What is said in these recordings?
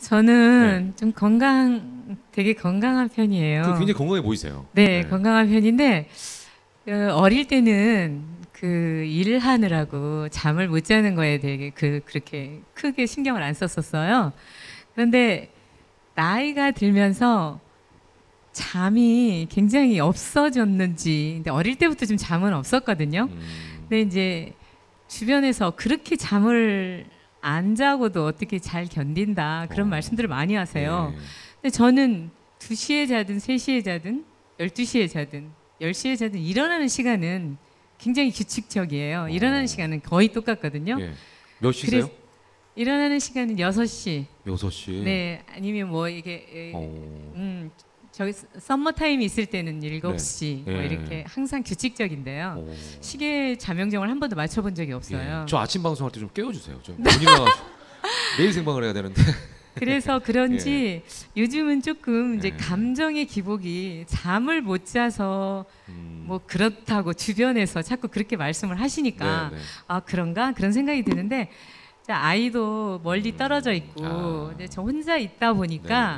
저는 좀 되게 건강한 편이에요. 굉장히 건강해 보이세요. 네, 건강한 편인데 어릴 때는 그 일을 하느라고 잠을 못 자는 거에 되게 그렇게 크게 신경을 안 썼었어요. 그런데 나이가 들면서 잠이 굉장히 없어졌는지, 근데 어릴 때부터 좀 잠은 없었거든요. 근데 이제 주변에서 그렇게 잠을 안 자고도 어떻게 잘 견딘다 그런 말씀들을 많이 하세요. 근데 저는 2시에 자든 3시에 자든 12시에 자든 10시에 자든 일어나는 시간은 굉장히 규칙적이에요. 일어나는 시간은 거의 똑같거든요. 몇 시세요? 일어나는 시간은 6시. 6시. 네, 아니면 뭐 이게 저기 썸머 타임이 있을 때는 7시 뭐 이렇게 항상 규칙적인데요. 시계 자명정을 한 번도 맞춰본 적이 없어요. 저 아침 방송할 때 좀 깨워주세요. 좀 매일 생방을 해야 되는데. 그래서 그런지 요즘은 조금 이제 감정의 기복이 잠을 못 자서 뭐 그렇다고 주변에서 자꾸 그렇게 말씀을 하시니까 아 그런가 그런 생각이 드는데 아이도 멀리 떨어져 있고 이제 저 혼자 있다 보니까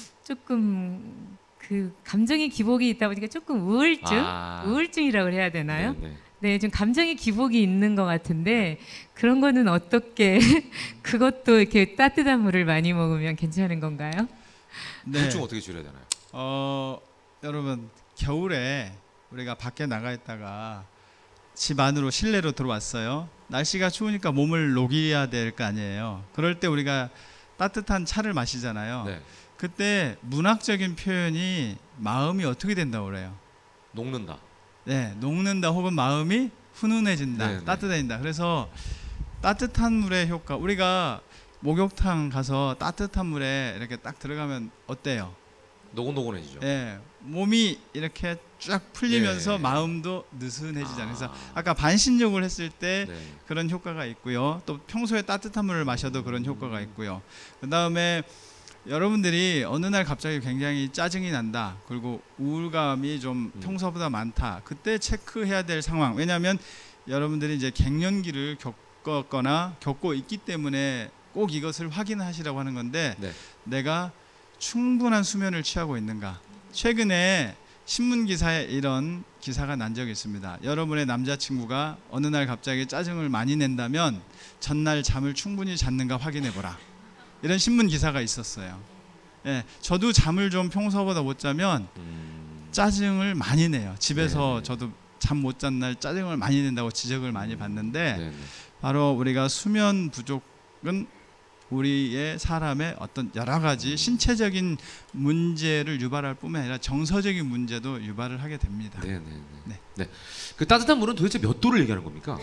조금 그 감정의 기복이 있다 보니까 조금 우울증이라고 해야 되나요? 네, 좀 감정의 기복이 있는 것 같은데 그런 거는 어떻게 그것도 이렇게 따뜻한 물을 많이 먹으면 괜찮은 건가요? 네. 우울증 어떻게 줄여야 되나요? 여러분 겨울에 우리가 밖에 나가 있다가 집 안으로 실내로 들어왔어요. 날씨가 추우니까 몸을 녹여야 될 거 아니에요. 그럴 때 우리가 따뜻한 차를 마시잖아요. 그때 문학적인 표현이 마음이 어떻게 된다고 그래요? 녹는다. 네, 녹는다 혹은 마음이 훈훈해진다, 따뜻해진다. 그래서 따뜻한 물의 효과, 우리가 목욕탕 가서 따뜻한 물에 이렇게 딱 들어가면 어때요? 노곤노곤해지죠. 네, 몸이 이렇게 쫙 풀리면서 마음도 느슨해지잖아요. 그래서 아까 반신욕을 했을 때 그런 효과가 있고요. 또 평소에 따뜻한 물을 마셔도 그런 효과가 있고요. 그 다음에 여러분들이 어느 날 갑자기 굉장히 짜증이 난다, 그리고 우울감이 좀 평소보다 많다, 그때 체크해야 될 상황. 왜냐하면 여러분들이 이제 갱년기를 겪었거나 겪고 있기 때문에 꼭 이것을 확인하시라고 하는 건데 내가 충분한 수면을 취하고 있는가. 최근에 신문 기사에 이런 기사가 난 적이 있습니다. 여러분의 남자친구가 어느 날 갑자기 짜증을 많이 낸다면 전날 잠을 충분히 잤는가 확인해 보라. 이런 신문 기사가 있었어요. 예, 저도 잠을 좀 평소보다 못 자면 짜증을 많이 내요. 집에서 저도 잠 못 잔 날 짜증을 많이 낸다고 지적을 많이 받는데 바로 우리가 수면 부족은 우리의 사람의 어떤 여러 가지 신체적인 문제를 유발할 뿐만 아니라 정서적인 문제도 유발을 하게 됩니다. 그 따뜻한 물은 도대체 몇 도를 얘기하는 겁니까?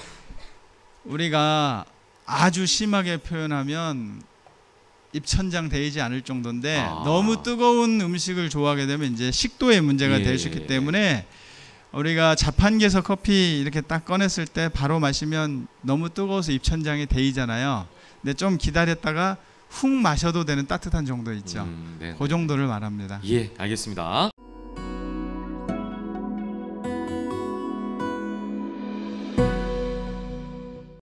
우리가 아주 심하게 표현하면 입천장 데이지 않을 정도인데 너무 뜨거운 음식을 좋아하게 되면 이제 식도의 문제가 될 수 있기 때문에 우리가 자판기에서 커피 이렇게 딱 꺼냈을 때 바로 마시면 너무 뜨거워서 입천장이 데이잖아요. 근데 좀 기다렸다가 훅 마셔도 되는 따뜻한 정도 있죠. 그 정도를 말합니다. 알겠습니다.